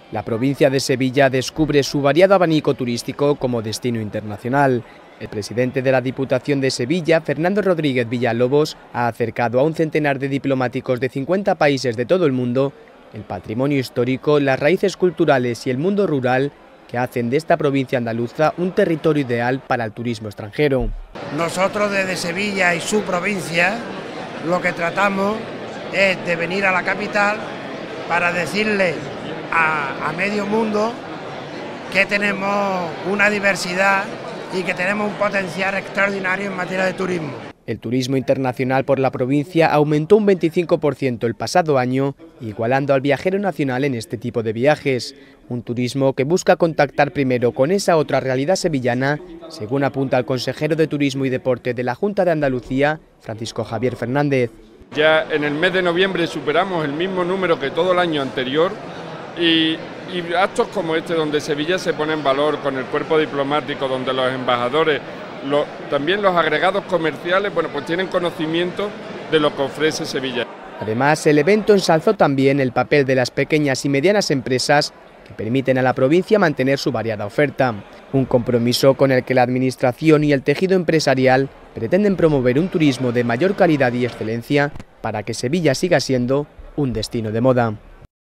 La provincia de Sevilla descubre su variado abanico turístico como destino internacional. El presidente de la Diputación de Sevilla, Fernando Rodríguez Villalobos, ha acercado a un centenar de diplomáticos de 50 países de todo el mundo el patrimonio histórico, las raíces culturales y el mundo rural que hacen de esta provincia andaluza un territorio ideal para el turismo extranjero. Nosotros desde Sevilla y su provincia lo que tratamos es de venir a la capital para decirle a medio mundo que tenemos una diversidad y que tenemos un potencial extraordinario en materia de turismo. El turismo internacional por la provincia aumentó un 25% el pasado año, igualando al viajero nacional en este tipo de viajes. Un turismo que busca contactar primero con esa otra realidad sevillana, según apunta el consejero de Turismo y Deporte de la Junta de Andalucía, Francisco Javier Fernández. Ya en el mes de noviembre superamos el mismo número que todo el año anterior y actos como este, donde Sevilla se pone en valor con el cuerpo diplomático, donde los embajadores, también los agregados comerciales, pues tienen conocimiento de lo que ofrece Sevilla. Además, el evento ensalzó también el papel de las pequeñas y medianas empresas que permiten a la provincia mantener su variada oferta. Un compromiso con el que la Administración y el tejido empresarial pretenden promover un turismo de mayor calidad y excelencia para que Sevilla siga siendo un destino de moda.